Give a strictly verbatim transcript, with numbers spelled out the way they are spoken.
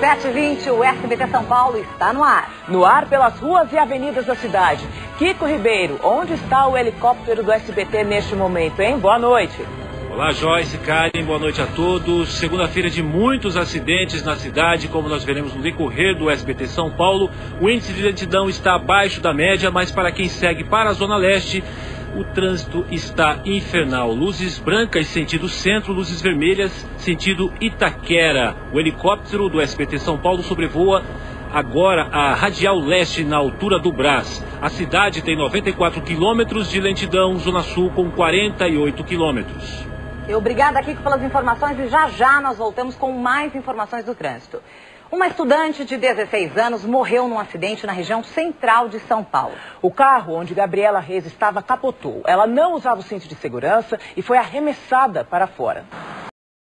sete e vinte, o S B T São Paulo está no ar. No ar pelas ruas e avenidas da cidade. Kiko Ribeiro, onde está o helicóptero do S B T neste momento, hein? Boa noite. Olá, Joyce, Karen, boa noite a todos. Segunda-feira de muitos acidentes na cidade, como nós veremos no decorrer do S B T São Paulo. O índice de lentidão está abaixo da média, mas para quem segue para a Zona Leste, o trânsito está infernal. Luzes brancas sentido centro, luzes vermelhas sentido Itaquera. O helicóptero do S B T São Paulo sobrevoa agora a Radial Leste, na altura do Brás. A cidade tem noventa e quatro quilômetros de lentidão, Zona Sul com quarenta e oito quilômetros. Obrigada, Kiko, pelas informações, e já já nós voltamos com mais informações do trânsito. Uma estudante de dezesseis anos morreu num acidente na região central de São Paulo. O carro onde Gabriela Reis estava capotou. Ela não usava o cinto de segurança e foi arremessada para fora.